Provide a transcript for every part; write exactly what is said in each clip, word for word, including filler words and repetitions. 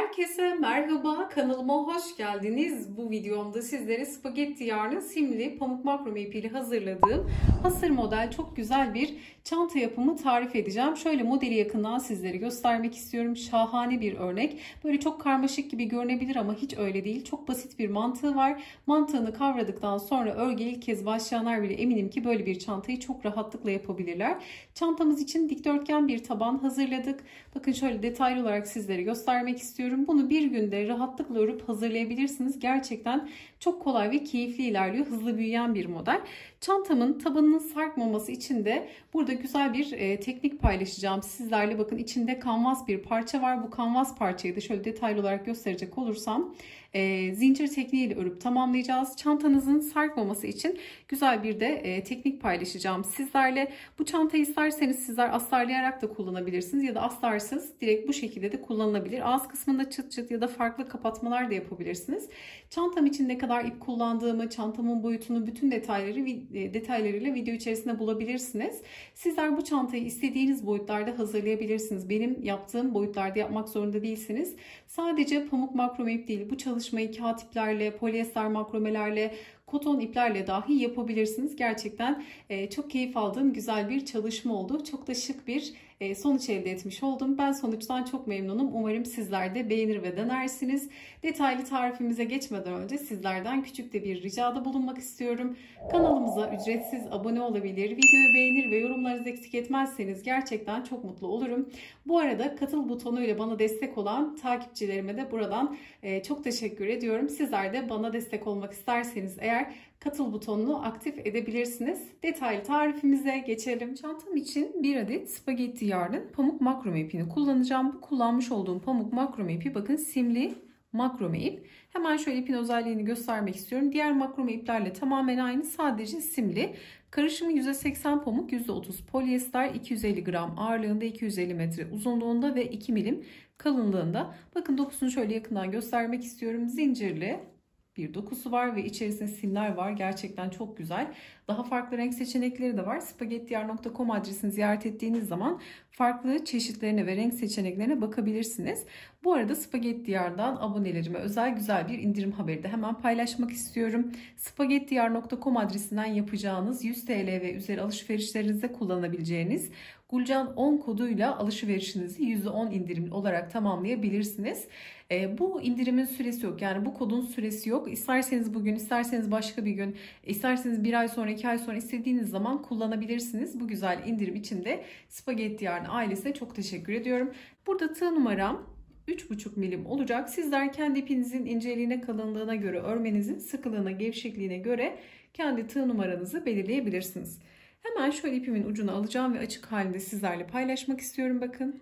Herkese merhaba, kanalıma hoş geldiniz. Bu videomda sizlere spagetti yarnı simli pamuk makrome ipiyle hazırladığım hasır model çok güzel bir çanta yapımı tarif edeceğim. Şöyle modeli yakından sizlere göstermek istiyorum. Şahane bir örnek. Böyle çok karmaşık gibi görünebilir ama hiç öyle değil. Çok basit bir mantığı var. Mantığını kavradıktan sonra örgüye ilk kez başlayanlar bile eminim ki böyle bir çantayı çok rahatlıkla yapabilirler. Çantamız için dikdörtgen bir taban hazırladık. Bakın şöyle detaylı olarak sizlere göstermek istiyorum. Bunu bir günde rahatlıkla örüp hazırlayabilirsiniz. Gerçekten çok kolay ve keyifli ilerliyor. Hızlı büyüyen bir model. Çantamın tabanının sarkmaması için de burada güzel bir e, teknik paylaşacağım sizlerle. Bakın içinde kanvas bir parça var. Bu kanvas parçayı da şöyle detaylı olarak gösterecek olursam e, zincir tekniğiyle örüp tamamlayacağız. Çantanızın sarkmaması için güzel bir de e, teknik paylaşacağım sizlerle. Bu çantayı isterseniz sizler astarlayarak da kullanabilirsiniz ya da astarsız direkt bu şekilde de kullanılabilir. Ağız kısmında çıt çıt ya da farklı kapatmalar da yapabilirsiniz. Çantam için ne kadar ip kullandığımı, çantamın boyutunu, bütün detayları detaylarıyla video içerisinde bulabilirsiniz. Sizler bu çantayı istediğiniz boyutlarda hazırlayabilirsiniz. Benim yaptığım boyutlarda yapmak zorunda değilsiniz. Sadece pamuk makrome ip değil, bu çalışmayı kağıt iplerle, polyester makromelerle, koton iplerle dahi yapabilirsiniz. Gerçekten çok keyif aldığım güzel bir çalışma oldu. Çok da şık bir sonuç elde etmiş oldum. Ben sonuçtan çok memnunum. Umarım sizler de beğenir ve denersiniz. Detaylı tarifimize geçmeden önce sizlerden küçük de bir ricada bulunmak istiyorum. Kanalımıza ücretsiz abone olabilir, videoyu beğenir ve yorumlarınızı eksik etmezseniz gerçekten çok mutlu olurum. Bu arada katıl butonuyla bana destek olan takipçilerime de buradan çok teşekkür ediyorum. Sizler de bana destek olmak isterseniz eğer katıl butonunu aktif edebilirsiniz. Detaylı tarifimize geçelim. Çantam için bir adet spagetti yarnın pamuk makrome ipini kullanacağım. Bu kullanmış olduğum pamuk makrome ipi bakın simli makrome ip. Hemen şöyle ipin özelliğini göstermek istiyorum. Diğer makrome iplerle tamamen aynı, sadece simli. Karışımı yüzde seksen pamuk, yüzde otuz polyester, iki yüz elli gram ağırlığında, iki yüz elli metre uzunluğunda ve iki milim kalınlığında. Bakın dokusunu şöyle yakından göstermek istiyorum. Zincirli bir dokusu var ve içerisinde simler var. Gerçekten çok güzel. Daha farklı renk seçenekleri de var. spagettiyar nokta com adresini ziyaret ettiğiniz zaman farklı çeşitlerine ve renk seçeneklerine bakabilirsiniz. Bu arada Spagettiyar'dan abonelerime özel güzel bir indirim haberi de hemen paylaşmak istiyorum. spagettiyar nokta com adresinden yapacağınız yüz TL ve üzeri alışverişlerinizde kullanabileceğiniz Gulcan on koduyla alışverişinizi yüzde on indirimli olarak tamamlayabilirsiniz. E, bu indirimin süresi yok. Yani bu kodun süresi yok. İsterseniz bugün, isterseniz başka bir gün, isterseniz bir ay sonra, iki ay sonra istediğiniz zaman kullanabilirsiniz. Bu güzel indirim için de Spagettiyar ailesine çok teşekkür ediyorum. Burada tığ numaram üç buçuk milim olacak. Sizler kendi ipinizin inceliğine, kalınlığına göre, örmenizin sıkılığına, gevşekliğine göre kendi tığ numaranızı belirleyebilirsiniz. Hemen şöyle ipimin ucunu alacağım ve açık halinde sizlerle paylaşmak istiyorum. Bakın.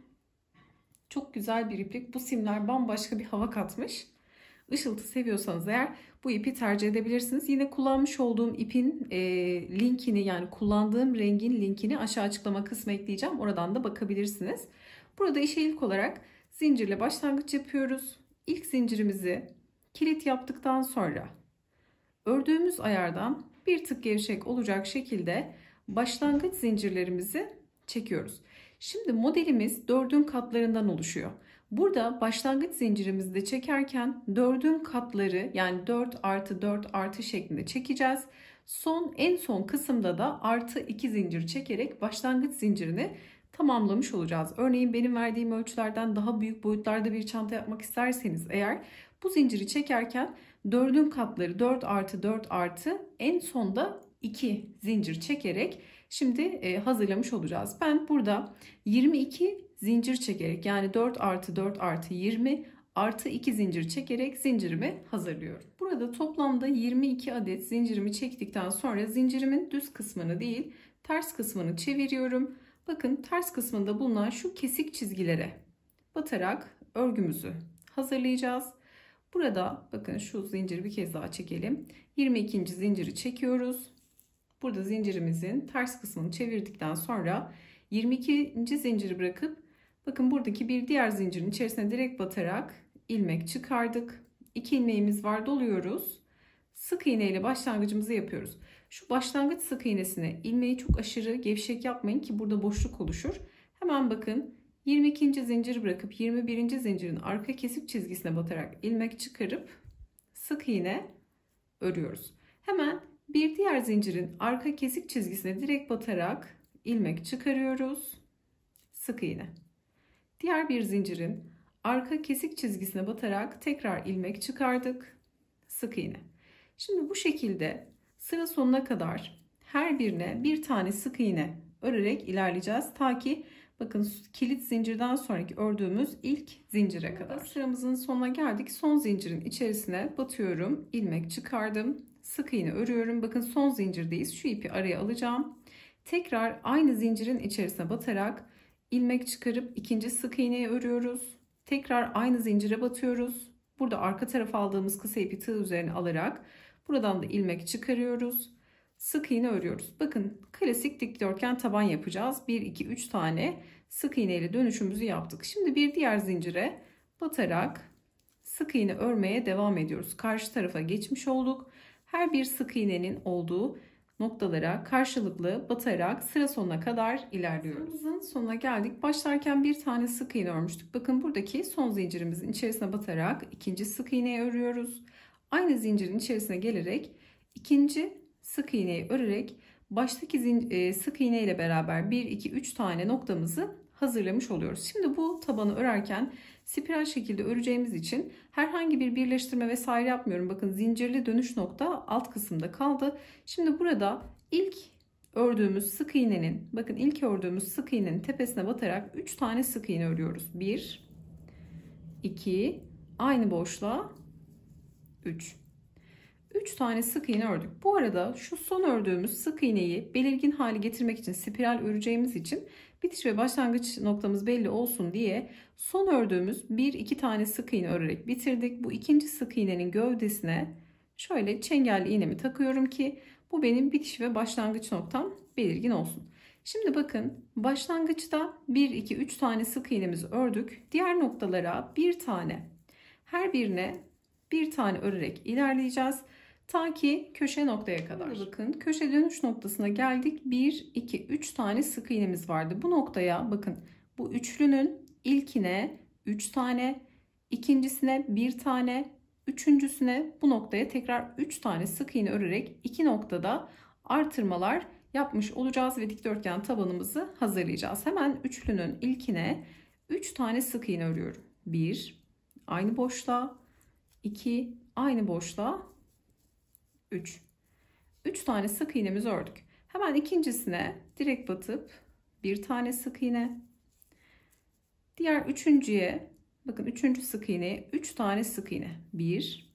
Çok güzel bir iplik. Bu simler bambaşka bir hava katmış. Işıltı seviyorsanız eğer bu ipi tercih edebilirsiniz. Yine kullanmış olduğum ipin e, linkini, yani kullandığım rengin linkini aşağı açıklama kısmı ekleyeceğim. Oradan da bakabilirsiniz. Burada işe ilk olarak zincirle başlangıç yapıyoruz. İlk zincirimizi kilit yaptıktan sonra ördüğümüz ayardan bir tık gevşek olacak şekilde başlangıç zincirlerimizi çekiyoruz. Şimdi modelimiz dördün katlarından oluşuyor. Burada başlangıç zincirimizi de çekerken dördün katları, yani dört artı dört artı şeklinde çekeceğiz. Son en son kısımda da artı iki zincir çekerek başlangıç zincirini tamamlamış olacağız. Örneğin benim verdiğim ölçülerden daha büyük boyutlarda bir çanta yapmak isterseniz eğer bu zinciri çekerken dördün katları dört artı dört artı en sonda iki zincir çekerek şimdi hazırlamış olacağız. Ben burada yirmi iki zincir çekerek, yani dört artı dört artı yirmi artı iki zincir çekerek zincirimi hazırlıyorum. Burada toplamda yirmi iki adet zincirimi çektikten sonra zincirimin düz kısmını değil ters kısmını çeviriyorum. Bakın ters kısmında bulunan şu kesik çizgilere batarak örgümüzü hazırlayacağız. Burada bakın şu zinciri bir kez daha çekelim. yirmi ikinci zinciri çekiyoruz. Burada zincirimizin ters kısmını çevirdikten sonra yirmi ikinci zinciri bırakıp bakın buradaki bir diğer zincirin içerisine direkt batarak ilmek çıkardık. iki ilmeğimiz var, doluyoruz. Sık iğne ile başlangıcımızı yapıyoruz. Şu başlangıç sık iğnesine ilmeği çok aşırı gevşek yapmayın ki burada boşluk oluşur. Hemen bakın yirmi ikinci zinciri bırakıp yirmi birinci zincirin arka kesik çizgisine batarak ilmek çıkarıp sık iğne örüyoruz. Hemen bir diğer zincirin arka kesik çizgisine direkt batarak ilmek çıkarıyoruz. Sık iğne. Diğer bir zincirin arka kesik çizgisine batarak tekrar ilmek çıkardık. Sık iğne. Şimdi bu şekilde sıra sonuna kadar her birine bir tane sık iğne örerek ilerleyeceğiz. Ta ki bakın kilit zincirden sonraki ördüğümüz ilk zincire kadar. Sıramızın sonuna geldik. Son zincirin içerisine batıyorum. İlmek çıkardım. Sık iğne örüyorum. Bakın son zincirdeyiz. Şu ipi araya alacağım. Tekrar aynı zincirin içerisine batarak ilmek çıkarıp ikinci sık iğneyi örüyoruz. Tekrar aynı zincire batıyoruz. Burada arka tarafa aldığımız kısa ipi tığ üzerine alarak buradan da ilmek çıkarıyoruz. Sık iğne örüyoruz. Bakın klasik dikdörtgen taban yapacağız. bir iki üç tane sık iğne ile dönüşümüzü yaptık. Şimdi bir diğer zincire batarak sık iğne örmeye devam ediyoruz. Karşı tarafa geçmiş olduk. Her bir sık iğnenin olduğu noktalara karşılıklı batarak sıra sonuna kadar ilerliyoruz. Sıramızın sonuna geldik. Başlarken bir tane sık iğne örmüştük. Bakın buradaki son zincirimizin içerisine batarak ikinci sık iğneyi örüyoruz. Aynı zincirin içerisine gelerek ikinci sık iğneyi örerek baştaki sık iğne ile beraber bir iki üç tane noktamızı hazırlamış oluyoruz. Şimdi bu tabanı örerken spiral şekilde öreceğimiz için herhangi bir birleştirme vesaire yapmıyorum. Bakın zincirli dönüş nokta alt kısımda kaldı. Şimdi burada ilk ördüğümüz sık iğnenin, bakın ilk ördüğümüz sık iğnenin tepesine batarak üç tane sık iğne örüyoruz. bir iki aynı boşluğa üç. üç tane sık iğne ördük. Bu arada şu son ördüğümüz sık iğneyi belirgin hale getirmek için spiral öreceğimiz için bitiş ve başlangıç noktamız belli olsun diye son ördüğümüz bir iki tane sık iğne örerek bitirdik. Bu ikinci sık iğnenin gövdesine şöyle çengelli iğnemi takıyorum ki bu benim bitiş ve başlangıç noktam belirgin olsun. Şimdi bakın başlangıçta bir iki üç tane sık iğnemizi ördük. Diğer noktalara bir tane, her birine bir tane örerek ilerleyeceğiz. Ta ki köşe noktaya kadar. Burada bakın köşe dönüş noktasına geldik. bir iki üç tane sık iğnemiz vardı. Bu noktaya bakın bu üçlünün ilkine üç tane, ikincisine bir tane, üçüncüsüne bu noktaya tekrar üç tane sık iğne örerek iki noktada artırmalar yapmış olacağız ve dikdörtgen tabanımızı hazırlayacağız. Hemen üçlünün ilkine üç tane sık iğne örüyorum. bir aynı boşluğa, iki aynı boşluğa, üç. üç tane sık iğnemizi ördük. Hemen ikincisine direkt batıp bir tane sık iğne. Diğer üçüncüye bakın üçüncü sık iğneye üç tane sık iğne. bir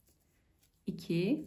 iki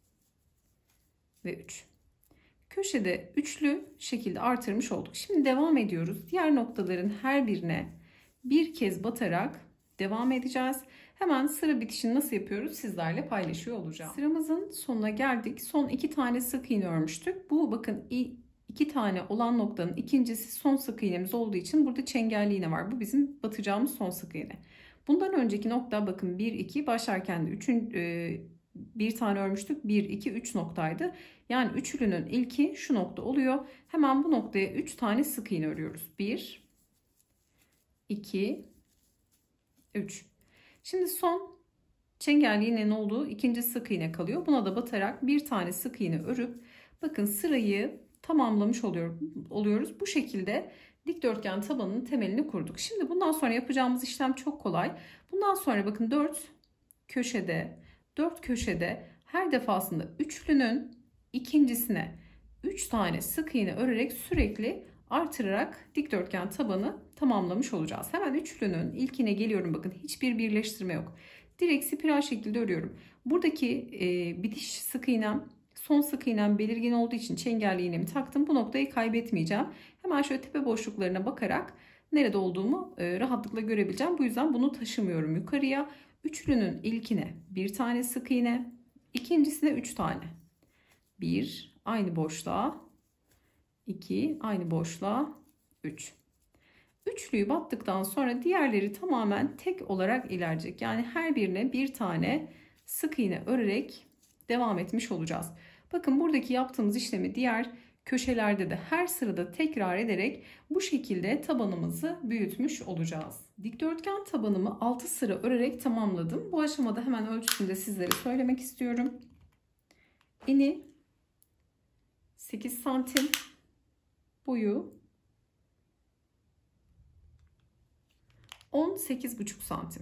ve üç. Köşede üçlü şekilde artırmış olduk. Şimdi devam ediyoruz. Diğer noktaların her birine bir kez batarak devam edeceğiz. Hemen sıra bitişini nasıl yapıyoruz sizlerle paylaşıyor olacağım. Sıramızın sonuna geldik. Son iki tane sık iğne örmüştük. Bu bakın iki tane olan noktanın ikincisi son sık iğnemiz olduğu için burada çengelli iğne var. Bu bizim batacağımız son sık iğne. Bundan önceki nokta bakın bir iki başlarken de üçün, e, bir tane örmüştük. bir iki üç noktaydı. Yani üçlünün ilki şu nokta oluyor. Hemen bu noktaya üç tane sık iğne örüyoruz. bir iki üç. Şimdi son çengelli iğnenin olduğu ikinci sık iğne kalıyor. Buna da batarak bir tane sık iğne örüp bakın sırayı tamamlamış oluyor, oluyoruz. Bu şekilde dikdörtgen tabanının temelini kurduk. Şimdi bundan sonra yapacağımız işlem çok kolay. Bundan sonra bakın dört köşede, dört köşede her defasında üçlünün ikincisine üç tane sık iğne örerek sürekli artırarak dikdörtgen tabanı tamamlamış olacağız. Hemen üçlünün ilkine geliyorum. Bakın hiçbir birleştirme yok. Direkt spiral şekilde örüyorum. Buradaki e, bitiş sık iğnem, son sık iğnem belirgin olduğu için çengelli iğnemi taktım. Bu noktayı kaybetmeyeceğim. Hemen şöyle tepe boşluklarına bakarak nerede olduğumu e, rahatlıkla görebileceğim. Bu yüzden bunu taşımıyorum yukarıya. Üçlünün ilkine bir tane sık iğne, ikincisine üç tane. bir aynı boşluğa, iki aynı boşluğa, üç. Üçlüyü battıktan sonra diğerleri tamamen tek olarak ilerleyecek. Yani her birine bir tane sık iğne örerek devam etmiş olacağız. Bakın buradaki yaptığımız işlemi diğer köşelerde de her sırada tekrar ederek bu şekilde tabanımızı büyütmüş olacağız. Dikdörtgen tabanımı altı sıra örerek tamamladım. Bu aşamada hemen ölçüsünü de sizlere söylemek istiyorum. Eni sekiz santim, boyu on sekiz buçuk santim.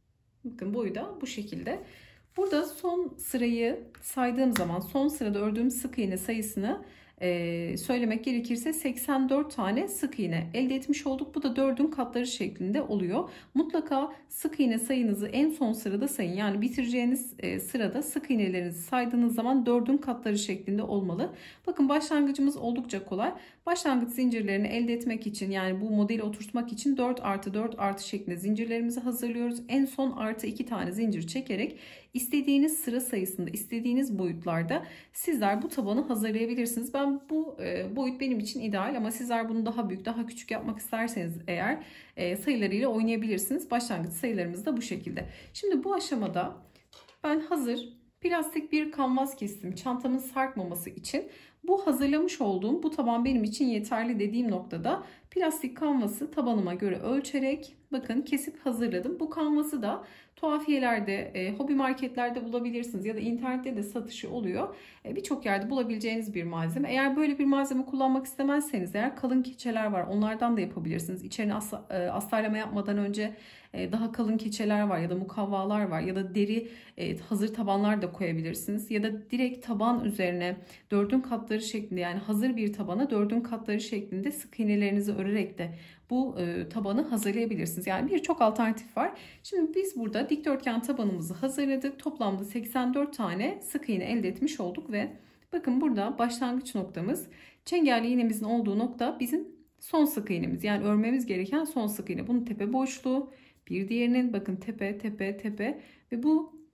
Bakın boyu da bu şekilde. Burada son sırayı saydığım zaman son sırada ördüğüm sık iğne sayısını e, söylemek gerekirse seksen dört tane sık iğne elde etmiş olduk. Bu da dördün katları şeklinde oluyor. Mutlaka sık iğne sayınızı en son sırada sayın. Yani bitireceğiniz e, sırada sık iğnelerinizi saydığınız zaman dördün katları şeklinde olmalı. Bakın başlangıcımız oldukça kolay. Başlangıç zincirlerini elde etmek için, yani bu modeli oturtmak için dört artı dört artı şeklinde zincirlerimizi hazırlıyoruz. En son artı iki tane zincir çekerek istediğiniz sıra sayısında, istediğiniz boyutlarda sizler bu tabanı hazırlayabilirsiniz. Ben bu e, boyut benim için ideal ama sizler bunu daha büyük, daha küçük yapmak isterseniz eğer e, sayılarıyla oynayabilirsiniz. Başlangıç sayılarımız da bu şekilde. Şimdi bu aşamada ben hazır plastik bir kanvas kestim çantamın sarkmaması için. Bu hazırlamış olduğum bu taban benim için yeterli dediğim noktada plastik kanvası tabanıma göre ölçerek bakın kesip hazırladım. Bu kanvası da tuhafiyelerde, e, hobi marketlerde bulabilirsiniz ya da internette de satışı oluyor. E, Birçok yerde bulabileceğiniz bir malzeme. Eğer böyle bir malzeme kullanmak istemezseniz eğer kalın keçeler var. Onlardan da yapabilirsiniz. İçerine as e, astarlama yapmadan önce e, daha kalın keçeler var ya da mukavvalar var ya da deri e, hazır tabanlar da koyabilirsiniz. Ya da direkt taban üzerine dördün katları şeklinde, yani hazır bir tabana dördün katları şeklinde sık iğnelerinizi örerek de bu e, tabanı hazırlayabilirsiniz. Yani birçok alternatif var. Şimdi biz burada dikdörtgen tabanımızı hazırladık. Toplamda seksen dört tane sık iğne elde etmiş olduk ve bakın burada başlangıç noktamız, çengelli iğnemizin olduğu nokta bizim son sık iğnemiz. Yani örmemiz gereken son sık iğne. Bunun tepe boşluğu, bir diğerinin bakın tepe tepe tepe ve bu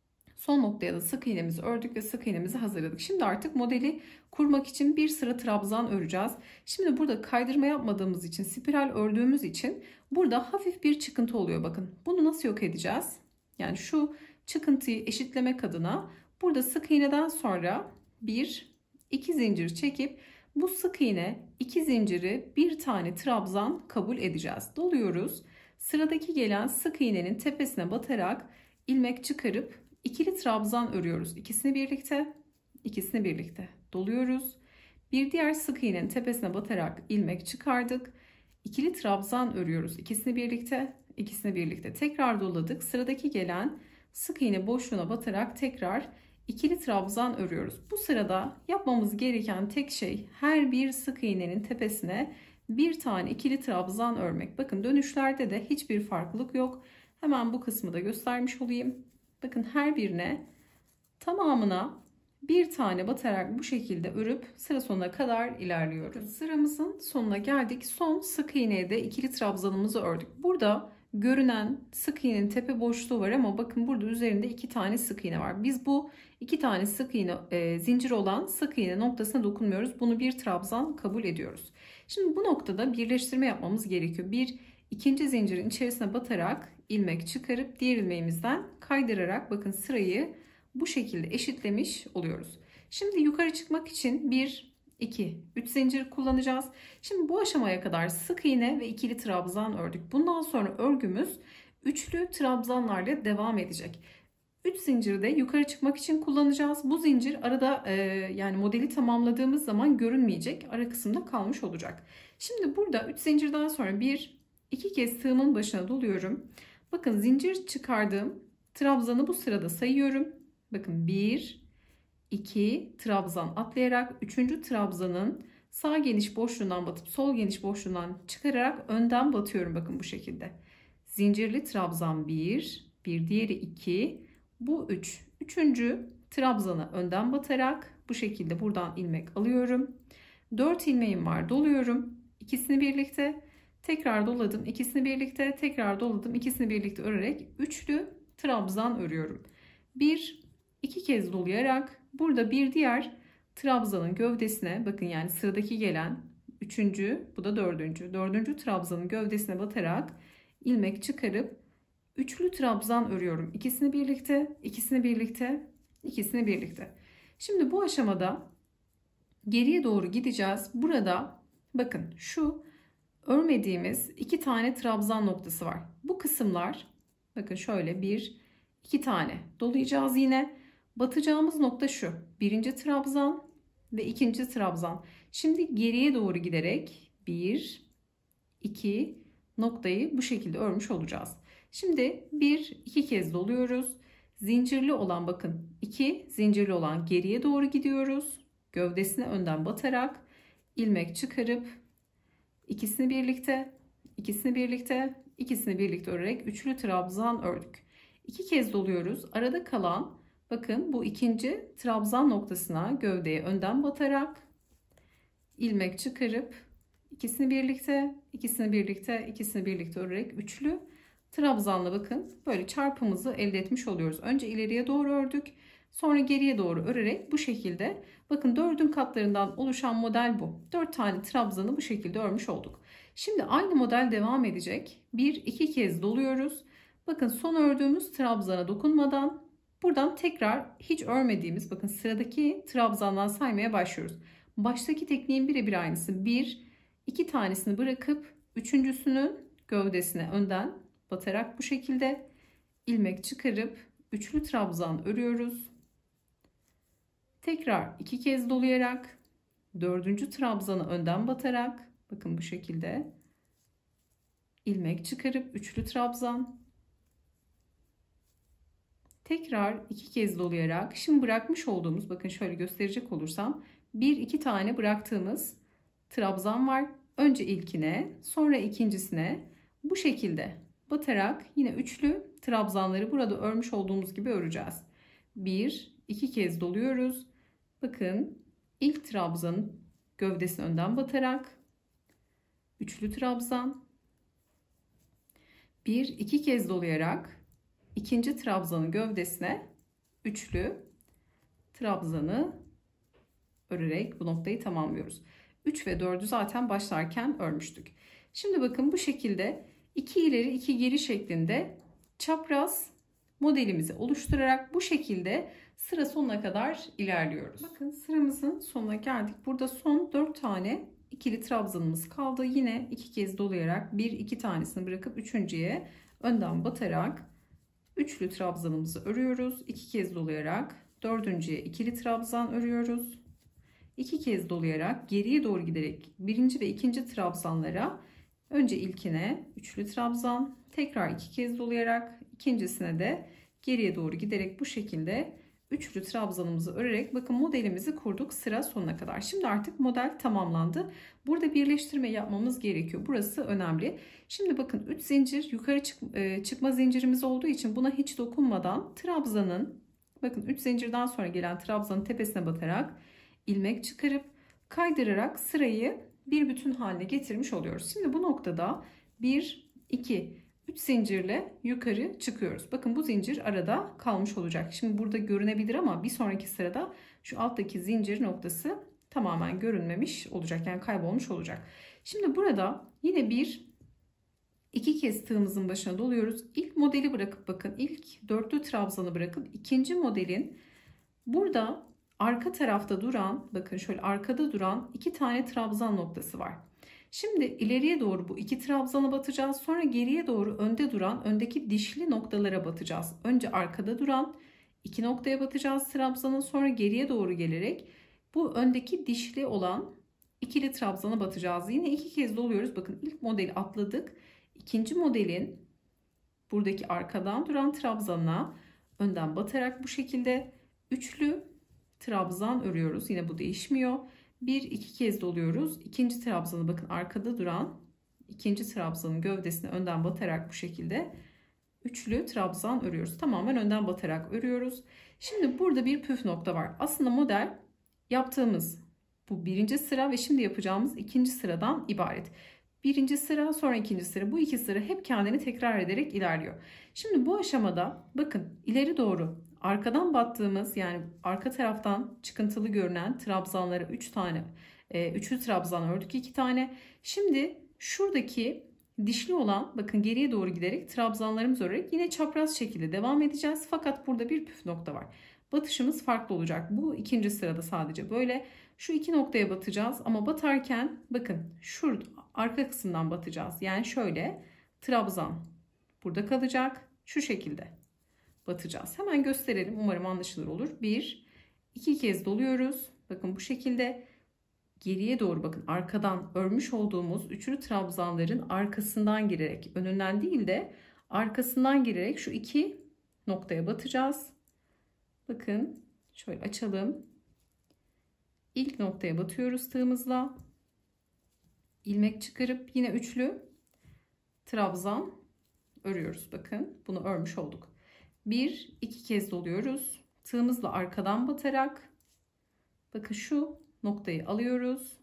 son noktaya da sık iğnemizi ördük ve sık iğnemizi hazırladık. Şimdi artık modeli kurmak için bir sıra trabzan öreceğiz. Şimdi burada kaydırma yapmadığımız için, spiral ördüğümüz için burada hafif bir çıkıntı oluyor. Bakın bunu nasıl yok edeceğiz? Yani şu çıkıntıyı eşitlemek adına burada sık iğneden sonra bir iki zincir çekip bu sık iğne iki zinciri bir tane trabzan kabul edeceğiz. Doluyoruz. Sıradaki gelen sık iğnenin tepesine batarak ilmek çıkarıp ikili trabzan örüyoruz. İkisini birlikte, ikisini birlikte doluyoruz. Bir diğer sık iğnenin tepesine batarak ilmek çıkardık. İkili trabzan örüyoruz. İkisini birlikte, ikisini birlikte tekrar doladık. Sıradaki gelen sık iğne boşluğuna batarak tekrar ikili trabzan örüyoruz. Bu sırada yapmamız gereken tek şey her bir sık iğnenin tepesine bir tane ikili trabzan örmek. Bakın dönüşlerde de hiçbir farklılık yok. Hemen bu kısmı da göstermiş olayım. Bakın her birine tamamına bir tane batarak bu şekilde örüp sıra sonuna kadar ilerliyoruz. Sıramızın sonuna geldik. Son sık iğneye de ikili trabzanımızı ördük. Burada görünen sık iğnenin tepe boşluğu var ama bakın burada üzerinde iki tane sık iğne var. Biz bu iki tane sık iğne e, zincir olan sık iğne noktasına dokunmuyoruz. Bunu bir trabzan kabul ediyoruz. Şimdi bu noktada birleştirme yapmamız gerekiyor. Bir ikinci zincirin içerisine batarak ilmek çıkarıp diğer ilmeğimizden kaydırarak bakın sırayı bu şekilde eşitlemiş oluyoruz. Şimdi yukarı çıkmak için bir iki üç zincir kullanacağız. Şimdi bu aşamaya kadar sık iğne ve ikili trabzan ördük. Bundan sonra örgümüz üçlü trabzanlarla devam edecek. üç zinciri de yukarı çıkmak için kullanacağız. Bu zincir arada e, yani modeli tamamladığımız zaman görünmeyecek. Ara kısımda kalmış olacak. Şimdi burada üç zincirden sonra bir iki kez tığımın başına doluyorum. Bakın zincir çıkardığım trabzanı bu sırada sayıyorum. Bakın bir iki trabzan atlayarak üçüncü trabzanın sağ geniş boşluğundan batıp sol geniş boşluğundan çıkararak önden batıyorum. Bakın bu şekilde. Zincirli trabzan bir, bir diğeri iki, bu üç. Üçüncü trabzanı önden batarak bu şekilde buradan ilmek alıyorum. dört ilmeğim var, doluyorum. İkisini birlikte tekrar doladım. İkisini birlikte tekrar doladım. İkisini birlikte örerek üçlü trabzan örüyorum. bir iki kez dolayarak burada bir diğer trabzanın gövdesine bakın, yani sıradaki gelen üçüncü, bu da dördüncü. Dördüncü trabzanın gövdesine batarak ilmek çıkarıp üçlü trabzan örüyorum. İkisini birlikte, ikisini birlikte, ikisini birlikte. Şimdi bu aşamada geriye doğru gideceğiz. Burada bakın şu örmediğimiz iki tane trabzan noktası var. Bu kısımlar bakın şöyle bir iki tane dolayacağız yine. Batacağımız nokta şu. Birinci trabzan ve ikinci trabzan. Şimdi geriye doğru giderek bir iki noktayı bu şekilde örmüş olacağız. Şimdi bir iki kez doluyoruz. Zincirli olan bakın iki zincirli olan geriye doğru gidiyoruz. Gövdesine önden batarak ilmek çıkarıp ikisini birlikte, ikisini birlikte, ikisini birlikte örerek üçlü trabzan ördük. İki kez doluyoruz. Arada kalan bakın bu ikinci trabzan noktasına gövdeye önden batarak ilmek çıkarıp ikisini birlikte, ikisini birlikte, ikisini birlikte örerek üçlü trabzanla bakın böyle çarpımızı elde etmiş oluyoruz. Önce ileriye doğru ördük. Sonra geriye doğru örerek bu şekilde bakın dördün katlarından oluşan model bu. dört tane trabzanı bu şekilde örmüş olduk. Şimdi aynı model devam edecek. bir iki kez doluyoruz. Bakın son ördüğümüz trabzana dokunmadan buradan tekrar hiç örmediğimiz bakın sıradaki trabzandan saymaya başlıyoruz. Baştaki tekniğin birebir aynısı. bir iki tanesini bırakıp üçüncüsünün gövdesine önden batarak bu şekilde ilmek çıkarıp üçlü trabzan örüyoruz. Tekrar iki kez dolayarak dördüncü trabzanı önden batarak bakın bu şekilde ilmek çıkarıp üçlü trabzan. Tekrar iki kez dolayarak şimdi bırakmış olduğumuz bakın şöyle gösterecek olursam bir iki tane bıraktığımız trabzan var. Önce ilkine sonra ikincisine bu şekilde batarak yine üçlü trabzanları burada örmüş olduğumuz gibi öreceğiz. bir iki kez doluyoruz. Bakın ilk trabzanın gövdesini önden batarak üçlü trabzan. bir iki kez dolayarak ikinci trabzanın gövdesine üçlü trabzanı örerek bu noktayı tamamlıyoruz. üç ve dördü zaten başlarken örmüştük. Şimdi bakın bu şekilde iki ileri iki geri şeklinde çapraz modelimizi oluşturarak bu şekilde sıra sonuna kadar ilerliyoruz. Bakın sıramızın sonuna geldik. Burada son dört tane ikili trabzanımız kaldı. Yine iki kez dolayarak bir iki tanesini bırakıp üçüncüye önden batarak üçlü trabzanımızı örüyoruz. iki kez dolayarak dördüncüye ikili trabzan örüyoruz. iki kez dolayarak geriye doğru giderek birinci ve ikinci trabzanlara önce ilkine üçlü trabzan, tekrar iki kez dolayarak ikincisine de geriye doğru giderek bu şekilde üçlü trabzanımızı örerek bakın modelimizi kurduk sıra sonuna kadar. Şimdi artık model tamamlandı. Burada birleştirme yapmamız gerekiyor. Burası önemli. Şimdi bakın üç zincir yukarı çık, e, çıkma zincirimiz olduğu için buna hiç dokunmadan trabzanın bakın üç zincirden sonra gelen trabzanın tepesine batarak ilmek çıkarıp kaydırarak sırayı bir bütün haline getirmiş oluyoruz. Şimdi bu noktada bir iki üç zincirle yukarı çıkıyoruz. Bakın bu zincir arada kalmış olacak. Şimdi burada görünebilir ama bir sonraki sırada şu alttaki zincir noktası tamamen görünmemiş olacak. Yani kaybolmuş olacak. Şimdi burada yine bir iki kez tığımızın başına doluyoruz. İlk modeli bırakıp bakın ilk dörtlü trabzanı bırakıp ikinci modelin burada arka tarafta duran bakın şöyle arkada duran iki tane trabzan noktası var. Şimdi ileriye doğru bu iki trabzana batacağız. Sonra geriye doğru önde duran öndeki dişli noktalara batacağız. Önce arkada duran iki noktaya batacağız trabzanın. Sonra geriye doğru gelerek bu öndeki dişli olan ikili trabzana batacağız. Yine iki kez doluyoruz. Bakın ilk modeli atladık. İkinci modelin buradaki arkadan duran trabzanına önden batarak bu şekilde üçlü trabzan örüyoruz. Yine bu değişmiyor. bir iki kez doluyoruz. İkinci trabzanı bakın arkada duran ikinci trabzanın gövdesine önden batarak bu şekilde üçlü trabzan örüyoruz. Tamamen önden batarak örüyoruz. Şimdi burada bir püf nokta var. Aslında model yaptığımız bu birinci sıra ve şimdi yapacağımız ikinci sıradan ibaret. Birinci sıra sonra ikinci sıra, bu iki sıra hep kendini tekrar ederek ilerliyor. Şimdi bu aşamada bakın ileri doğru arkadan battığımız yani arka taraftan çıkıntılı görünen trabzanlara üç tane e, üçlü trabzan ördük, iki tane. Şimdi şuradaki dişli olan bakın geriye doğru giderek trabzanlarımızı örerek yine çapraz şekilde devam edeceğiz. Fakat burada bir püf nokta var. Batışımız farklı olacak. Bu ikinci sırada sadece böyle. Şu iki noktaya batacağız ama batarken bakın şurada arka kısımdan batacağız. Yani şöyle trabzan burada kalacak. Şu şekilde batacağız. Hemen gösterelim. Umarım anlaşılır olur. Bir, iki kez doluyoruz. Bakın bu şekilde geriye doğru bakın arkadan örmüş olduğumuz üçlü trabzanların arkasından girerek, önünden değil de arkasından girerek şu iki noktaya batacağız. Bakın şöyle açalım. İlk noktaya batıyoruz tığımızla. İlmek çıkarıp yine üçlü trabzan örüyoruz. Bakın bunu örmüş olduk. Bir, iki kez doluyoruz. Tığımızla arkadan batarak bakın şu noktayı alıyoruz.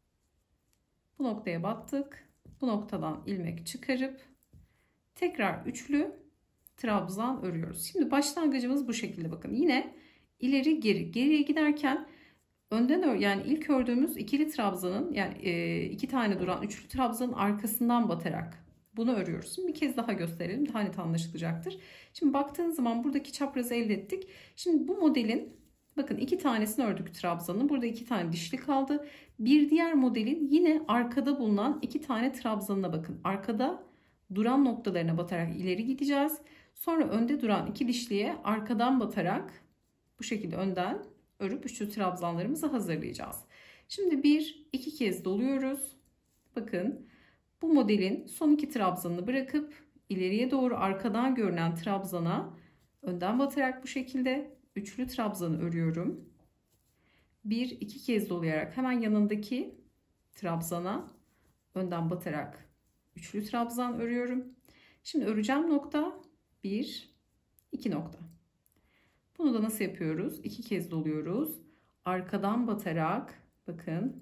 Bu noktaya battık. Bu noktadan ilmek çıkarıp tekrar üçlü trabzan örüyoruz. Şimdi başlangıcımız bu şekilde bakın. Yine ileri geri geriye giderken önden ör, yani ilk ördüğümüz ikili trabzanın yani e, iki tane duran üçlü trabzanın arkasından batarak bunu örüyoruz. Şimdi bir kez daha gösterelim. Daha net anlaşılacaktır. Şimdi baktığınız zaman buradaki çaprazı elde ettik. Şimdi bu modelin bakın iki tanesini ördük trabzanın. Burada iki tane dişli kaldı. Bir diğer modelin yine arkada bulunan iki tane trabzanına bakın. Arkada duran noktalarına batarak ileri gideceğiz. Sonra önde duran iki dişliye arkadan batarak bu şekilde önden örüp üçlü trabzanlarımızı hazırlayacağız. Şimdi bir, iki kez doluyoruz. Bakın bu modelin son iki trabzanını bırakıp ileriye doğru arkadan görünen trabzana önden batarak bu şekilde üçlü trabzanı örüyorum. Bir, iki kez dolayarak hemen yanındaki trabzana önden batarak üçlü trabzan örüyorum. Şimdi öreceğim nokta bir, iki nokta. Bunu da nasıl yapıyoruz? İki kez doluyoruz. Arkadan batarak bakın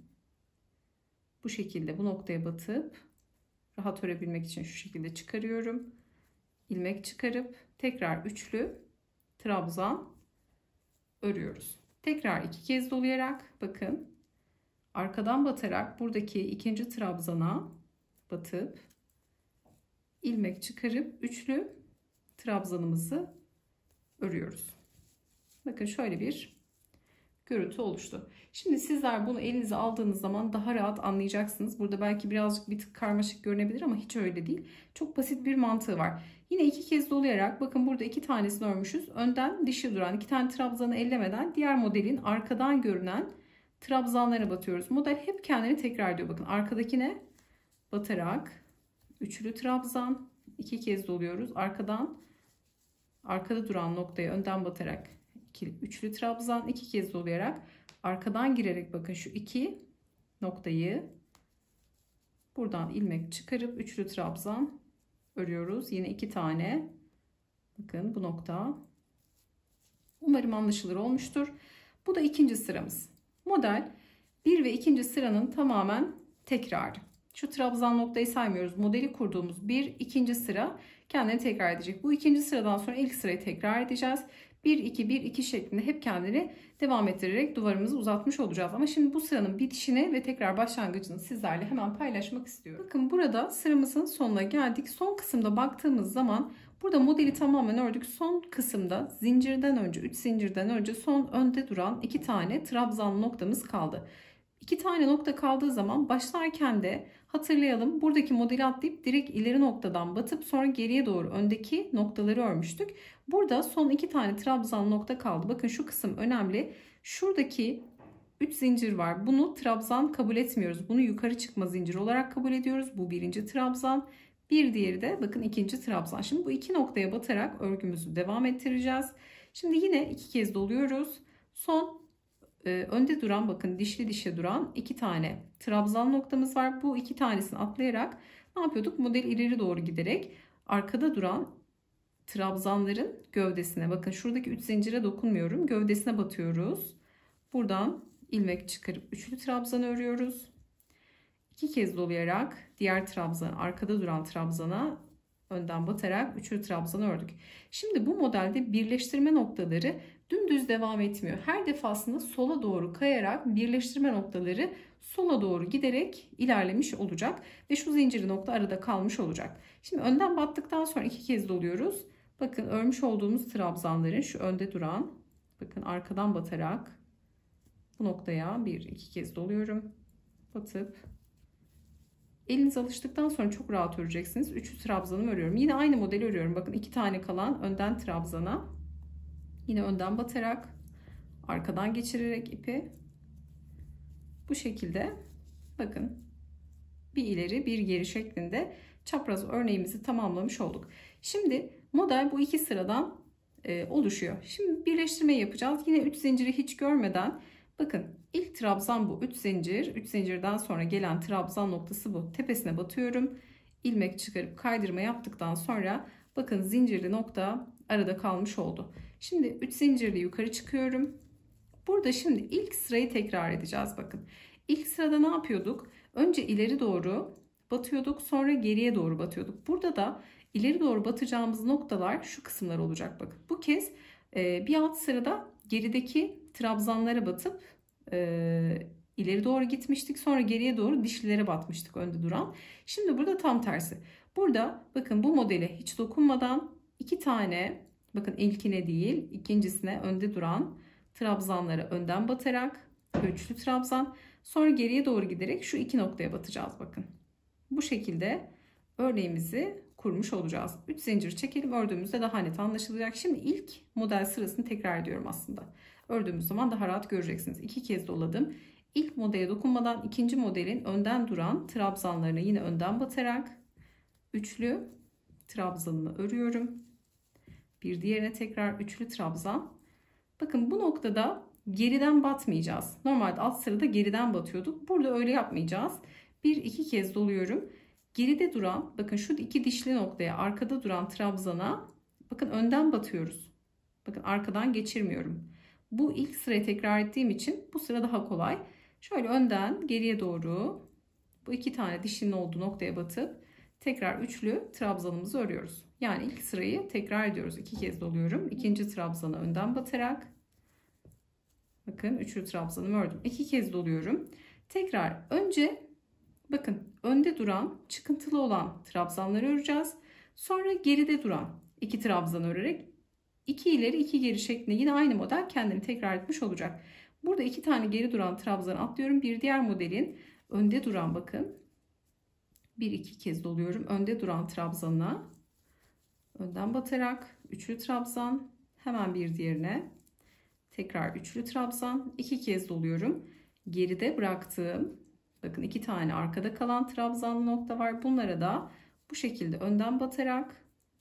bu şekilde bu noktaya batıp rahat örebilmek için şu şekilde çıkarıyorum. İlmek çıkarıp tekrar üçlü trabzan örüyoruz. Tekrar iki kez dolayarak bakın arkadan batarak buradaki ikinci trabzana batıp ilmek çıkarıp üçlü trabzanımızı örüyoruz. Bakın şöyle bir görüntü oluştu. Şimdi sizler bunu elinize aldığınız zaman daha rahat anlayacaksınız. Burada belki birazcık bir tık karmaşık görünebilir ama hiç öyle değil. Çok basit bir mantığı var. Yine iki kez dolayarak bakın burada iki tanesini örmüşüz. Önden dişi duran iki tane trabzanı ellemeden diğer modelin arkadan görünen trabzanlara batıyoruz. Model hep kendini tekrar ediyor. Bakın arkadakine batarak üçlü trabzan iki kez doluyoruz. Arkadan arkada duran noktaya önden batarak İki, üçlü trabzan iki kez dolayarak arkadan girerek bakın şu iki noktayı buradan ilmek çıkarıp üçlü trabzan örüyoruz. Yine iki tane bakın bu nokta. Umarım anlaşılır olmuştur. Bu da ikinci sıramız. Model bir ve ikinci sıranın tamamen tekrarı. Şu trabzan noktayı saymıyoruz. Modeli kurduğumuz bir ikinci sıra kendini tekrar edecek. Bu ikinci sıradan sonra ilk sırayı tekrar edeceğiz. bir iki bir iki şeklinde hep kendini devam ettirerek duvarımızı uzatmış olacağız. Ama şimdi bu sıranın bitişini ve tekrar başlangıcını sizlerle hemen paylaşmak istiyorum. Bakın burada sıramızın sonuna geldik. Son kısımda baktığımız zaman burada modeli tamamen ördük. Son kısımda zincirden önce üç zincirden önce son önde duran iki tane trabzan noktamız kaldı. İki tane nokta kaldığı zaman başlarken de hatırlayalım buradaki modeli atlayıp direkt ileri noktadan batıp sonra geriye doğru öndeki noktaları örmüştük. Burada son iki tane trabzan nokta kaldı. Bakın şu kısım önemli. Şuradaki üç zincir var. Bunu trabzan kabul etmiyoruz. Bunu yukarı çıkma zincir olarak kabul ediyoruz. Bu birinci trabzan. Bir diğeri de bakın ikinci trabzan. Şimdi bu iki noktaya batarak örgümüzü devam ettireceğiz. Şimdi yine iki kez doluyoruz. Son önde duran bakın dişli dişe duran iki tane trabzan noktamız var. Bu iki tanesini atlayarak ne yapıyorduk? Model ileri doğru giderek arkada duran trabzanların gövdesine bakın şuradaki üç zincire dokunmuyorum. Gövdesine batıyoruz. Buradan ilmek çıkarıp üçlü trabzan örüyoruz. İki kez dolayarak diğer trabzan arkada duran trabzana önden batarak üçlü trabzan ördük. Şimdi bu modelde birleştirme noktaları dümdüz devam etmiyor. Her defasında sola doğru kayarak birleştirme noktaları sola doğru giderek ilerlemiş olacak. Ve şu zincirli nokta arada kalmış olacak. Şimdi önden battıktan sonra iki kez doluyoruz. Bakın örmüş olduğumuz trabzanların şu önde duran bakın arkadan batarak Bu noktaya bir iki kez doluyorum. Batıp eliniz alıştıktan sonra çok rahat öreceksiniz. Üçlü trabzanımı örüyorum. Yine aynı modeli örüyorum. Bakın iki tane kalan önden trabzana. Yine önden batarak, arkadan geçirerek ipi bu şekilde bakın bir ileri bir geri şeklinde çapraz örneğimizi tamamlamış olduk. Şimdi model bu iki sıradan e, oluşuyor. Şimdi birleştirmeyi yapacağız. Yine üç zinciri hiç görmeden bakın ilk trabzan bu. üç zincir. üç zincirden sonra gelen trabzan noktası bu. Tepesine batıyorum. İlmek çıkarıp kaydırma yaptıktan sonra bakın zincirli nokta arada kalmış oldu. Şimdi üç zincirli yukarı çıkıyorum. Burada şimdi ilk sırayı tekrar edeceğiz bakın. İlk sırada ne yapıyorduk? Önce ileri doğru batıyorduk, sonra geriye doğru batıyorduk. Burada da ileri doğru batacağımız noktalar şu kısımlar olacak bakın. Bu kez e, bir alt sırada gerideki trabzanlara batıp e, ileri doğru gitmiştik. Sonra geriye doğru dişlilere batmıştık önde duran. Şimdi burada tam tersi. Burada bakın bu modele hiç dokunmadan iki tane bakın ilkine değil ikincisine önde duran trabzanlara önden batarak üçlü trabzan, sonra geriye doğru giderek şu iki noktaya batacağız bakın. Bu şekilde örneğimizi kurmuş olacağız. üç zincir çekelim, ördüğümüzde daha net anlaşılacak. Şimdi ilk model sırasını tekrar ediyorum aslında. Ördüğümüz zaman daha rahat göreceksiniz. İki kez doladım. İlk modele dokunmadan ikinci modelin önden duran trabzanlarını yine önden batarak üçlü trabzanını örüyorum. Bir diğerine tekrar üçlü trabzan. Bakın bu noktada geriden batmayacağız. Normalde alt sırada geriden batıyorduk. Burada öyle yapmayacağız. Bir iki kez doluyorum. Geride duran bakın şu iki dişli noktaya arkada duran trabzana bakın önden batıyoruz. Bakın arkadan geçirmiyorum. Bu ilk sırayı tekrar ettiğim için bu sıra daha kolay. Şöyle önden geriye doğru bu iki tane dişlinin olduğu noktaya batıp tekrar üçlü trabzanımızı örüyoruz. Yani ilk sırayı tekrar ediyoruz. İki kez doluyorum. İkinci trabzana önden batarak bakın üçlü trabzanımı ördüm. İki kez doluyorum. Tekrar önce bakın önde duran çıkıntılı olan trabzanları öreceğiz. Sonra geride duran iki trabzan örerek iki ileri iki geri şeklinde yine aynı model kendini tekrar etmiş olacak. Burada iki tane geri duran trabzan atlıyorum. Bir diğer modelin önde duran bakın bir iki kez doluyorum. Önde duran trabzanına önden batarak üçlü trabzan, hemen bir diğerine tekrar üçlü trabzan, iki kez doluyorum. Geride bıraktığım bakın iki tane arkada kalan trabzanlı nokta var. Bunlara da bu şekilde önden batarak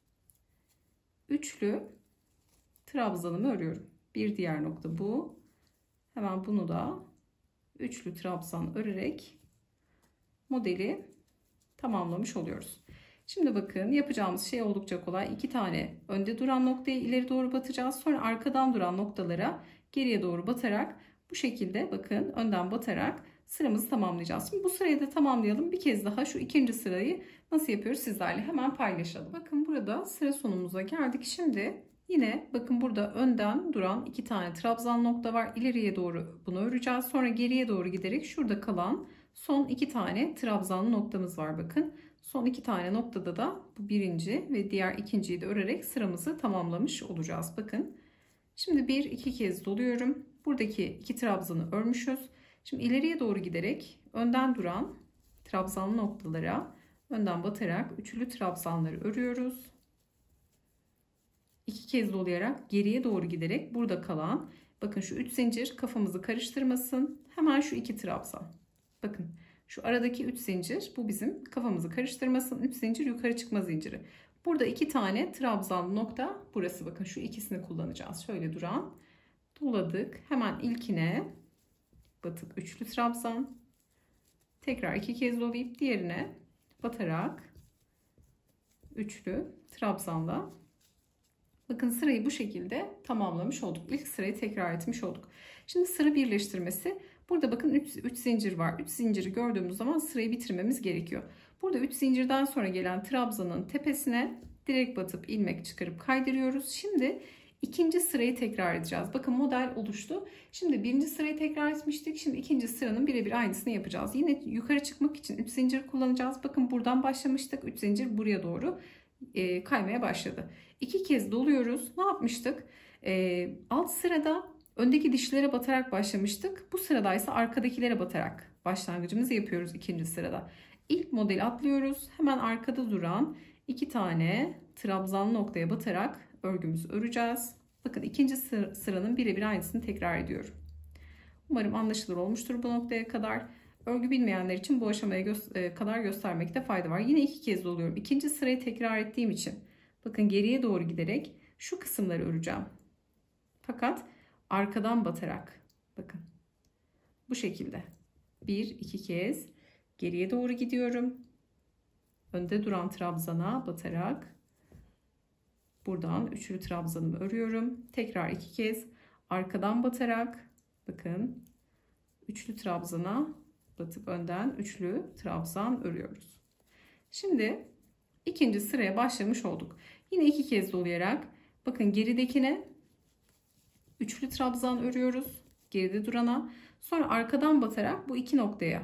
üçlü trabzanımı örüyorum. Bir diğer nokta bu. Hemen bunu da üçlü trabzan örerek modeli tamamlamış oluyoruz. Şimdi bakın yapacağımız şey oldukça kolay. İki tane önde duran noktaya ileri doğru batacağız. Sonra arkadan duran noktalara geriye doğru batarak bu şekilde bakın önden batarak sıramızı tamamlayacağız. Şimdi bu sırayı da tamamlayalım. Bir kez daha şu ikinci sırayı nasıl yapıyoruz sizlerle hemen paylaşalım. Bakın burada sıra sonumuza geldik. Şimdi yine bakın burada önden duran iki tane trabzan nokta var. İleriye doğru bunu öreceğiz. Sonra geriye doğru giderek şurada kalan son iki tane trabzanlı noktamız var bakın. Son iki tane noktada da bu birinci ve diğer ikinciyi de örerek sıramızı tamamlamış olacağız. Bakın şimdi bir iki kez doluyorum. Buradaki iki trabzanı örmüşüz. Şimdi ileriye doğru giderek önden duran trabzanlı noktalara önden batarak üçlü trabzanları örüyoruz. İki kez dolayarak geriye doğru giderek burada kalan bakın şu üç zincir kafamızı karıştırmasın. Hemen şu iki trabzan. Bakın şu aradaki üç zincir bu bizim kafamızı karıştırmasın. üç zincir yukarı çıkma zinciri. Burada iki tane trabzanlı nokta burası bakın şu ikisini kullanacağız. Şöyle duran doladık. Hemen ilkine batıp üçlü trabzan. Tekrar iki kez dolayıp diğerine batarak üçlü trabzanla bakın sırayı bu şekilde tamamlamış olduk. İlk sırayı tekrar etmiş olduk. Şimdi sıra birleştirmesi. Burada bakın üç zincir var. üç zinciri gördüğümüz zaman sırayı bitirmemiz gerekiyor. Burada üç zincirden sonra gelen trabzanın tepesine direkt batıp ilmek çıkarıp kaydırıyoruz. Şimdi ikinci sırayı tekrar edeceğiz. Bakın model oluştu. Şimdi birinci sırayı tekrar etmiştik. Şimdi ikinci sıranın birebir aynısını yapacağız. Yine yukarı çıkmak için üç zincir kullanacağız. Bakın buradan başlamıştık. üç zincir buraya doğru e, kaymaya başladı. İki kez doluyoruz. Ne yapmıştık? E, alt sırada öndeki dişlere batarak başlamıştık. Bu sırada ise arkadakilere batarak başlangıcımızı yapıyoruz ikinci sırada. İlk modeli atlıyoruz. Hemen arkada duran iki tane trabzanlı noktaya batarak örgümüzü öreceğiz. Bakın ikinci sıranın birebir aynısını tekrar ediyorum. Umarım anlaşılır olmuştur bu noktaya kadar. Örgü bilmeyenler için bu aşamaya gö kadar göstermekte fayda var. Yine iki kez doluyorum. İkinci sırayı tekrar ettiğim için bakın geriye doğru giderek şu kısımları öreceğim. Fakat arkadan batarak bakın bu şekilde bir iki kez geriye doğru gidiyorum. Önde duran trabzana batarak buradan üçlü trabzanımı örüyorum. Tekrar iki kez arkadan batarak bakın üçlü trabzana batıp önden üçlü trabzan örüyoruz. Şimdi ikinci sıraya başlamış olduk. Yine iki kez dolayarak bakın geridekine üçlü trabzan örüyoruz. Geride durana. Sonra arkadan batarak bu iki noktaya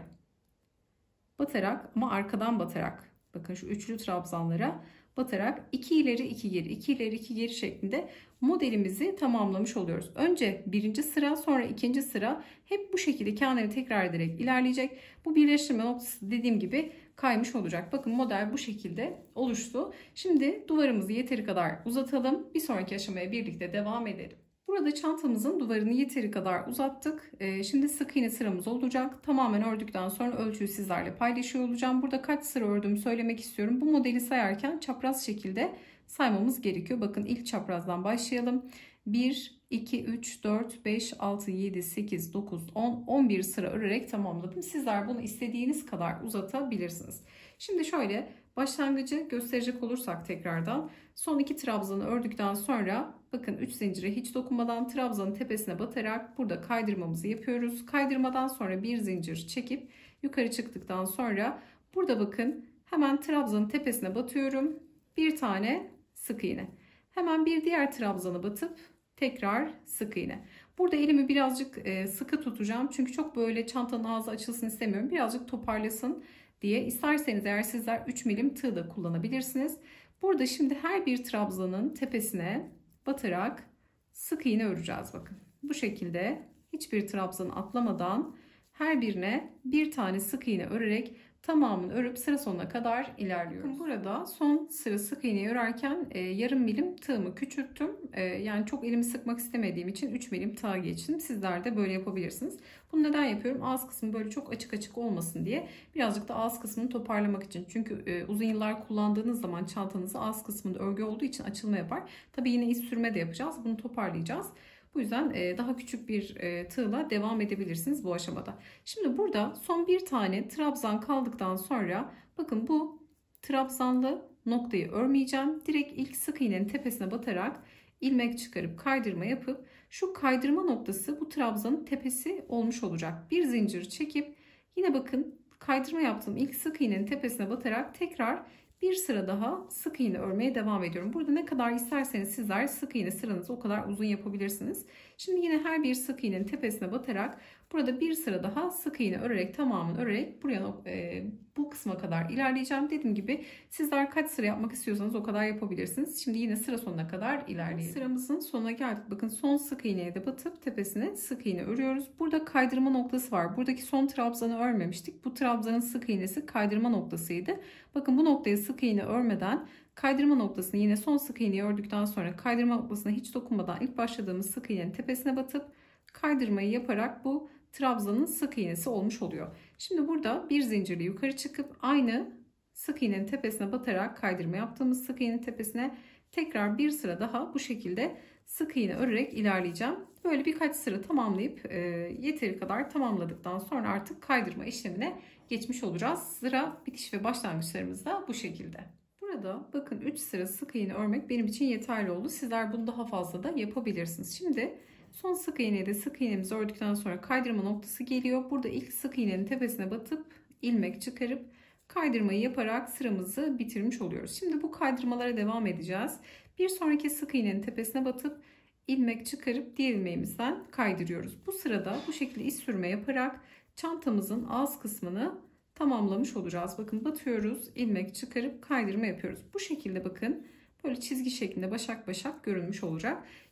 batarak ama arkadan batarak bakın şu üçlü trabzanlara batarak iki ileri iki geri iki ileri iki geri şeklinde modelimizi tamamlamış oluyoruz. Önce birinci sıra sonra ikinci sıra hep bu şekilde kendini tekrar ederek ilerleyecek. Bu birleştirme noktası dediğim gibi kaymış olacak. Bakın model bu şekilde oluştu. Şimdi duvarımızı yeteri kadar uzatalım. Bir sonraki aşamaya birlikte devam edelim. Burada çantamızın duvarını yeteri kadar uzattık. Şimdi sık iğne sıramız olacak. Tamamen ördükten sonra ölçüyü sizlerle paylaşıyor olacağım. Burada kaç sıra ördüğümü söylemek istiyorum. Bu modeli sayarken çapraz şekilde saymamız gerekiyor. Bakın ilk çaprazdan başlayalım. bir, iki, üç, dört, beş, altı, yedi, sekiz, dokuz, on, on bir sıra örerek tamamladım. Sizler bunu istediğiniz kadar uzatabilirsiniz. Şimdi şöyle başlangıcı gösterecek olursak tekrardan son iki trabzanı ördükten sonra bakın üç zincire hiç dokunmadan trabzanın tepesine batarak burada kaydırmamızı yapıyoruz. Kaydırmadan sonra bir zincir çekip yukarı çıktıktan sonra burada bakın hemen trabzanın tepesine batıyorum. Bir tane sık iğne. Hemen bir diğer trabzanı batıp tekrar sık iğne. Burada elimi birazcık sıkı tutacağım. Çünkü çok böyle çantanın ağzı açılsın istemiyorum. Birazcık toparlasın diye. İsterseniz eğer sizler üç milim tığ da kullanabilirsiniz. Burada şimdi her bir trabzanın tepesine batarak sık iğne öreceğiz. Bakın bu şekilde hiçbir trabzanı atlamadan her birine bir tane sık iğne örerek tamamını örüp sıra sonuna kadar ilerliyoruz. Bakın burada son sıra sık iğneyi örerken e, yarım milim tığımı küçülttüm. E, yani çok elimi sıkmak istemediğim için üç milim tığ geçtim. Sizler de böyle yapabilirsiniz. Bunu neden yapıyorum? Ağız kısmı böyle çok açık açık olmasın diye. Birazcık da ağız kısmını toparlamak için. Çünkü e, uzun yıllar kullandığınız zaman çantanızı ağız kısmında örgü olduğu için açılma yapar. Tabii yine iz sürme de yapacağız. Bunu toparlayacağız. Bu yüzden daha küçük bir tığla devam edebilirsiniz bu aşamada. Şimdi burada son bir tane trabzan kaldıktan sonra bakın bu trabzanlı noktayı örmeyeceğim. Direkt ilk sık iğnenin tepesine batarak ilmek çıkarıp kaydırma yapıp şu kaydırma noktası bu trabzanın tepesi olmuş olacak. Bir zincir çekip yine bakın kaydırma yaptığım ilk sık iğnenin tepesine batarak tekrar bir sıra daha sık iğne örmeye devam ediyorum. Burada ne kadar isterseniz sizler sık iğne sıranızı o kadar uzun yapabilirsiniz. Şimdi yine her bir sık iğnenin tepesine batarak burada bir sıra daha sık iğne örerek tamamını örerek buraya e, bu kısma kadar ilerleyeceğim. Dediğim gibi sizler kaç sıra yapmak istiyorsanız o kadar yapabilirsiniz. Şimdi yine sıra sonuna kadar ilerleyelim. Sıramızın sonuna geldik. Bakın son sık iğneye de batıp tepesine sık iğne örüyoruz. Burada kaydırma noktası var. Buradaki son trabzanı örmemiştik. Bu trabzanın sık iğnesi kaydırma noktasıydı. Bakın bu noktaya sık iğne örmeden kaydırma noktasını yine son sık iğneyi ördükten sonra kaydırma noktasına hiç dokunmadan ilk başladığımız sık iğnenin tepesine batıp kaydırmayı yaparak bu trabzanın sık iğnesi olmuş oluyor. Şimdi burada bir zincirle yukarı çıkıp aynı sık iğnenin tepesine batarak kaydırma yaptığımız sık iğnenin tepesine tekrar bir sıra daha bu şekilde sık iğne örerek ilerleyeceğim. Böyle birkaç sıra tamamlayıp e, yeteri kadar tamamladıktan sonra artık kaydırma işlemine geçmiş olacağız. Sıra bitiş ve başlangıçlarımız da bu şekilde. Burada bakın üç sıra sık iğne örmek benim için yeterli oldu. Sizler bunu daha fazla da yapabilirsiniz. Şimdi son sık iğneyi de sık iğnemizi ördükten sonra kaydırma noktası geliyor. Burada ilk sık iğnenin tepesine batıp ilmek çıkarıp kaydırmayı yaparak sıramızı bitirmiş oluyoruz. Şimdi bu kaydırmalara devam edeceğiz. Bir sonraki sık iğnenin tepesine batıp ilmek çıkarıp diğer ilmeğimizden kaydırıyoruz. Bu sırada bu şekilde iz sürme yaparak çantamızın ağız kısmını tamamlamış olacağız. Bakın batıyoruz, ilmek çıkarıp kaydırma yapıyoruz. Bu şekilde bakın böyle çizgi şeklinde başak başak görünmüş olacak.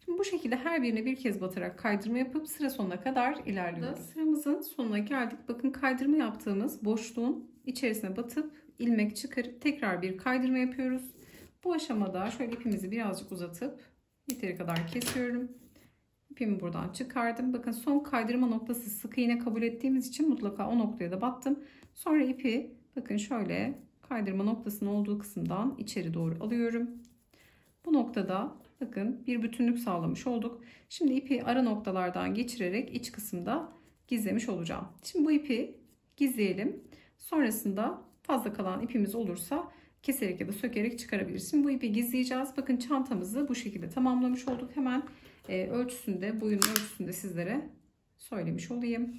Şimdi bu şekilde her birine bir kez batarak kaydırma yapıp sıra sonuna kadar ilerliyoruz. Sıramızın sonuna geldik. Bakın kaydırma yaptığımız boşluğun içerisine batıp ilmek çıkarıp tekrar bir kaydırma yapıyoruz. Bu aşamada şöyle ipimizi birazcık uzatıp yeteri kadar kesiyorum. İpimi buradan çıkardım. Bakın son kaydırma noktası sık iğne kabul ettiğimiz için mutlaka o noktaya da battım. Sonra ipi bakın şöyle kaydırma noktasının olduğu kısımdan içeri doğru alıyorum. Bu noktada bakın bir bütünlük sağlamış olduk. Şimdi ipi ara noktalardan geçirerek iç kısımda gizlemiş olacağım. Şimdi bu ipi gizleyelim. Sonrasında fazla kalan ipimiz olursa keserek ya da sökerek çıkarabiliriz. Şimdi bu ipi gizleyeceğiz. Bakın çantamızı bu şekilde tamamlamış olduk. Hemen e, ölçüsünde, boyun ölçüsünde sizlere söylemiş olayım.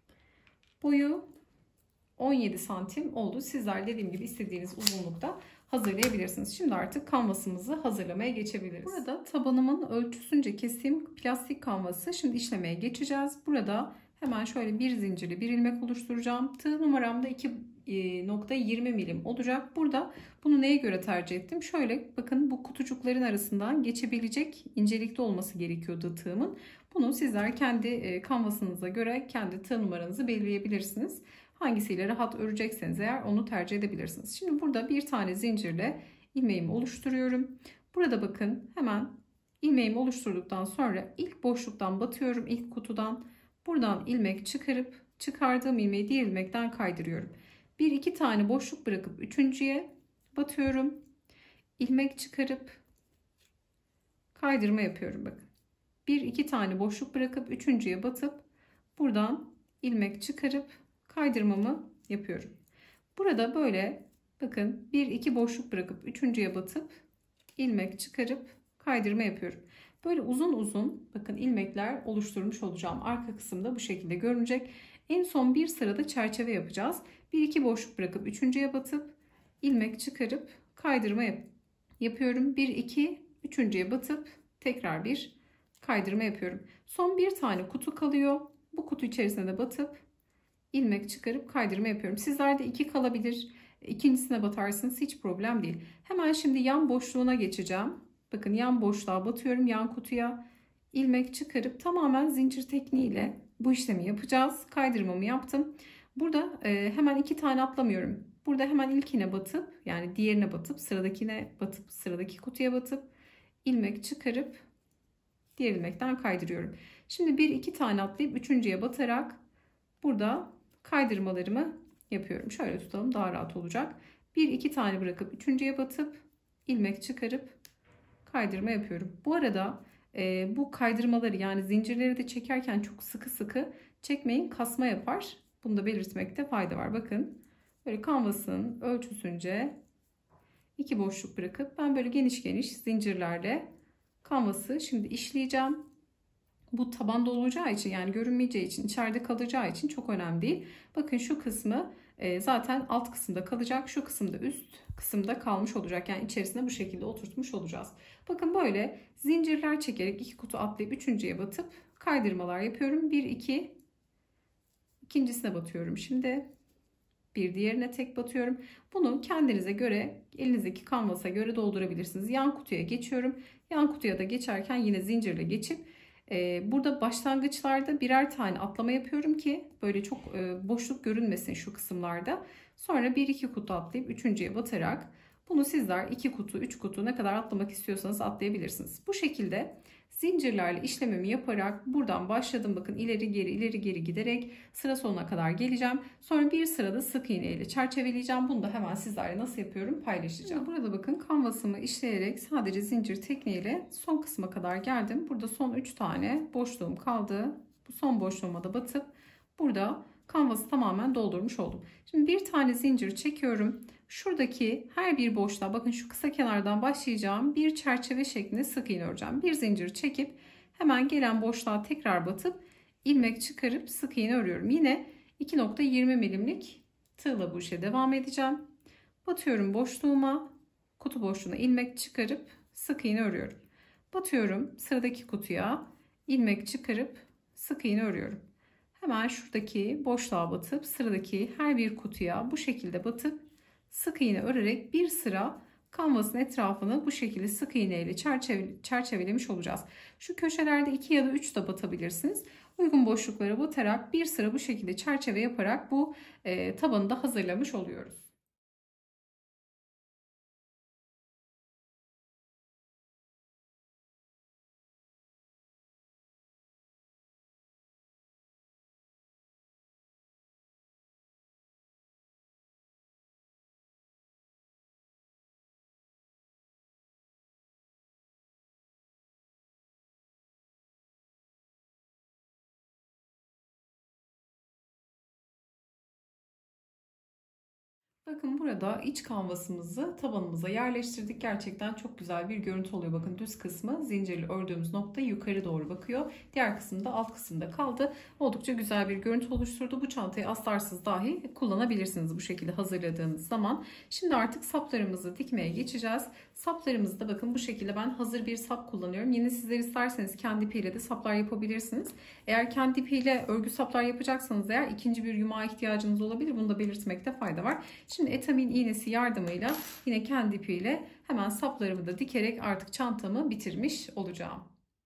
Boyu on yedi santim oldu. Sizler dediğim gibi istediğiniz uzunlukta hazırlayabilirsiniz. Şimdi artık kanvasımızı hazırlamaya geçebiliriz. Burada tabanımın ölçüsünce kestiğim plastik kanvası şimdi işlemeye geçeceğiz. Burada hemen şöyle bir zincirli bir ilmek oluşturacağım. Tığ numaram da iki nokta yirmi milim olacak. Burada bunu neye göre tercih ettim? Şöyle bakın, bu kutucukların arasından geçebilecek incelikte olması gerekiyordu tığımın. Bunu sizler kendi kanvasınıza göre kendi tığ numaranızı belirleyebilirsiniz. Hangisiyle rahat örecekseniz eğer onu tercih edebilirsiniz. Şimdi burada bir tane zincirle ilmeğimi oluşturuyorum. Burada bakın hemen ilmeğimi oluşturduktan sonra ilk boşluktan batıyorum, ilk kutudan. Buradan ilmek çıkarıp çıkardığım ilmeği diğer ilmekten kaydırıyorum. Bir iki tane boşluk bırakıp üçüncüye batıyorum. İlmek çıkarıp kaydırma yapıyorum bakın. Bir iki tane boşluk bırakıp üçüncüye batıp buradan ilmek çıkarıp kaydırmamı yapıyorum. Burada böyle bakın bir iki boşluk bırakıp üçüncüye batıp ilmek çıkarıp kaydırma yapıyorum. Böyle uzun uzun bakın ilmekler oluşturmuş olacağım. Arka kısımda bu şekilde görünecek. En son bir sırada çerçeve yapacağız. Bir iki boşluk bırakıp üçüncüye batıp ilmek çıkarıp kaydırma yap yapıyorum. Bir iki üçüncüye batıp tekrar bir kaydırma yapıyorum. Son bir tane kutu kalıyor. Bu kutu içerisine de batıp ilmek çıkarıp kaydırma yapıyorum. Sizlerde iki kalabilir. İkincisine batarsınız, hiç problem değil. Hemen şimdi yan boşluğuna geçeceğim. Bakın yan boşluğa batıyorum, yan kutuya ilmek çıkarıp tamamen zincir tekniğiyle bu işlemi yapacağız. Kaydırmamı yaptım. Burada e, hemen iki tane atlamıyorum. Burada hemen ilkine batıp yani diğerine batıp sıradakine batıp sıradaki kutuya batıp ilmek çıkarıp diğer ilmekten kaydırıyorum. Şimdi bir iki tane atlayıp üçüncüye batarak burada kaydırmalarımı yapıyorum. Şöyle tutalım, daha rahat olacak. Bir iki tane bırakıp üçüncüye batıp ilmek çıkarıp kaydırma yapıyorum. Bu arada e, bu kaydırmaları yani zincirleri de çekerken çok sıkı sıkı çekmeyin, kasma yapar. Bunu da belirtmekte fayda var. Bakın böyle kanvasın ölçüsünce iki boşluk bırakıp ben böyle geniş geniş zincirlerle kanvası şimdi işleyeceğim. Bu tabanda olacağı için yani görünmeyeceği için içeride kalacağı için çok önemli değil. Bakın şu kısmı e, zaten alt kısımda kalacak. Şu kısımda üst kısımda kalmış olacak. Yani içerisine bu şekilde oturtmuş olacağız. Bakın böyle zincirler çekerek iki kutu atlayıp üçüncüye batıp kaydırmalar yapıyorum. bir iki ikincisine batıyorum. Şimdi bir diğerine tek batıyorum. Bunu kendinize göre elinizdeki kanvasa göre doldurabilirsiniz. Yan kutuya geçiyorum. Yan kutuya da geçerken yine zincirle geçip burada başlangıçlarda birer tane atlama yapıyorum ki böyle çok boşluk görünmesin şu kısımlarda. Sonra bir iki kutu atlayıp üçüncüye batarak bunu sizler iki kutu üç kutu ne kadar atlamak istiyorsanız atlayabilirsiniz. Bu şekilde zincirlerle işlemimi yaparak buradan başladım. Bakın ileri geri ileri geri giderek sıra sonuna kadar geleceğim. Sonra bir sırada sık iğne ile çerçeveleyeceğim. Bunu da hemen sizlerle nasıl yapıyorum paylaşacağım. Şimdi burada bakın kanvasımı işleyerek sadece zincir tekniğiyle son kısma kadar geldim. Burada son üç tane boşluğum kaldı. Bu son boşluğuma da batıp burada kanvası tamamen doldurmuş oldum. Şimdi bir tane zincir çekiyorum. Şuradaki her bir boşluğa bakın şu kısa kenardan başlayacağım. Bir çerçeve şeklinde sık iğne öreceğim. Bir zincir çekip hemen gelen boşluğa tekrar batıp ilmek çıkarıp sık iğne örüyorum. Yine iki nokta yirmi milimlik tığla bu işe devam edeceğim. Batıyorum boşluğuma, kutu boşluğuna ilmek çıkarıp sık iğne örüyorum. Batıyorum sıradaki kutuya ilmek çıkarıp sık iğne örüyorum. Hemen şuradaki boşluğa batıp sıradaki her bir kutuya bu şekilde batıp sık iğne örerek bir sıra kanvasın etrafını bu şekilde sık iğne ile çerçeve, çerçevelemiş olacağız. Şu köşelerde iki ya da üç de batabilirsiniz. Uygun boşluklara batarak bir sıra bu şekilde çerçeve yaparak bu e, tabanı da hazırlamış oluyoruz. Bakın burada iç kanvasımızı tabanımıza yerleştirdik. Gerçekten çok güzel bir görüntü oluyor. Bakın düz kısmı zincirli ördüğümüz nokta yukarı doğru bakıyor. Diğer kısım da alt kısımda kaldı. Oldukça güzel bir görüntü oluşturdu. Bu çantayı aslarsız dahi kullanabilirsiniz bu şekilde hazırladığınız zaman. Şimdi artık saplarımızı dikmeye geçeceğiz. Saplarımızı da bakın bu şekilde ben hazır bir sap kullanıyorum. Yine sizler isterseniz kendi ipiyle de saplar yapabilirsiniz. Eğer kendi ipiyle örgü saplar yapacaksanız eğer ikinci bir yumağa ihtiyacınız olabilir. Bunu da belirtmekte fayda var. Şimdi etamin iğnesi yardımıyla yine kendi ipiyle hemen saplarımı da dikerek artık çantamı bitirmiş olacağım.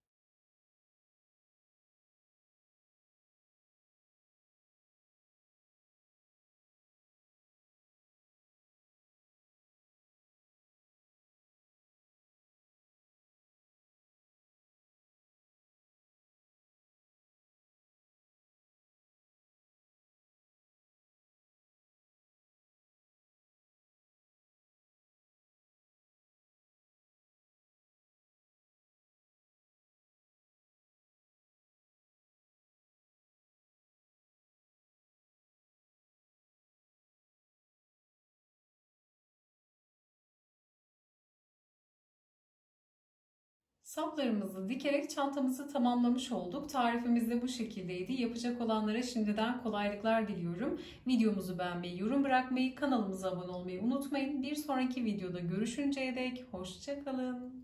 Saplarımızı dikerek çantamızı tamamlamış olduk. Tarifimiz de bu şekildeydi. Yapacak olanlara şimdiden kolaylıklar diliyorum. Videomuzu beğenmeyi, yorum bırakmayı, kanalımıza abone olmayı unutmayın. Bir sonraki videoda görüşünceye dek hoşça kalın.